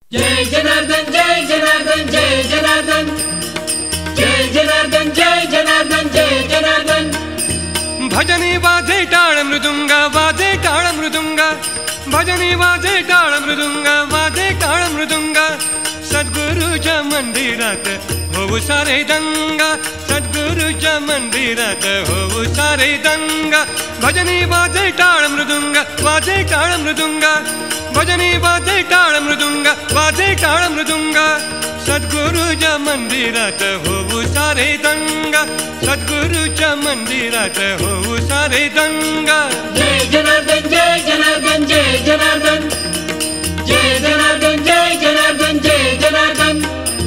जय जनार्दन जय जनार्दन जय जनार्दन जय जनार्दन जय जनार्दन जय जनार्दन। भजनी वाजे टाळ मृदुंग वाजे टाळ मृदुंग भजनी वाजे टाळ मृदुंग वाजे टाळ मृदुंग सद्गुरूच्या मंदिरात होऊ सारे दंगा सद्गुरूच्या मंदिरात होऊ सारे दंगा भजनी वाजे टाळ मृदुंग वाजे टाळ मृदुंग भजनी वाजे टाळ मृदुंग वाजे टाळ मृदुंग सद्गुरूच्या मंदिरात होऊ सारे दंगा सद्गुरूच्या मंदिरात होऊ सारे दंगा। जय जनार्दन जय जनार्दन जय जनार्दन जय जनार्दन जय जनार्दन जय जनार्दन।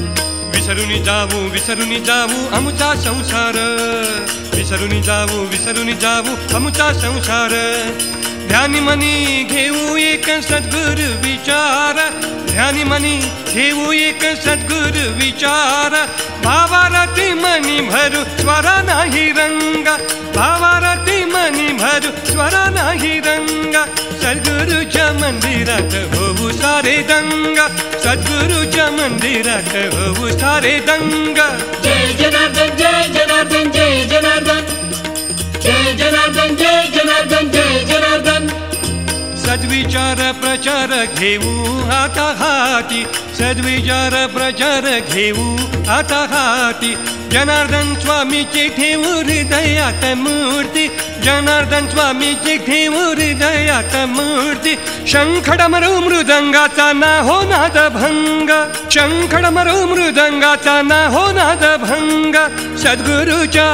विसरून जाऊ आमचा संसार विसरून जाऊ आमचा संसार ध्यानी मनी घेऊ एक सद्गुरु विचार ध्यानी मनी घेऊ एक सद्गुरु विचार भावारती मनी भरू स्वरा नाही रंगा भावारती मनी भरू स्वरा नाही रंगा सद्गुरूच्या मंदिरात होऊ सारे दंगा सद्गुरूच्या मंदिरात होऊ सारे दंगा। जय जनार्दन जय जनार्दन जय जनार्दन जय जनार्दन जय जनार्दन जय जनार्दन। सद्विचार प्रचार घेऊ आता हाती सद्विचार प्रचार घेऊ आता हाती जनार्दन स्वामीची ठेवू हृदयात मूर्ती जनार्दन स्वामीची ठेवू हृदयात मूर्ती शंखडमरू मृदंगाचा ना हो नाद भंग शंखडमरू मृदंगाचा ना हो नाद भंग सद्गुरूच्या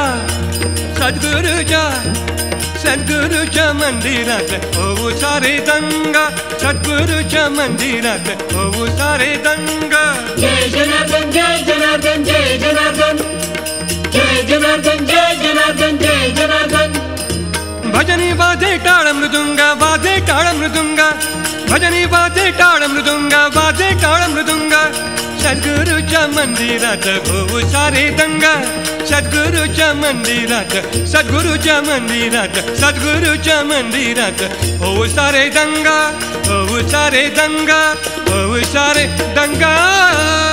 सद्गुरूच्या मंदिरात होऊ सारे दंगा सद्गुरूच्या मंदिरात होऊ सारे दंगा। जय जनार्दन जय जनार्दन जय जनार्दन जय जनार्दन जय जनार्दन जय जनार्दन। भजनी वाजे टाळ मृदुंग वाजे टाळ मृदुंग भजनी वाजे टाळ मृदुंग वाजे टाळ मृदुंग सद्गुरूच्या मंदिरात होऊ सारे दंगा सद्गुरूच्या मंदिरात सद्गुरूच्या मंदिरात सद्गुरूच्या मंदिरात होऊ सारे दंगा होऊ सारे दंगा होऊ सारे दंगा।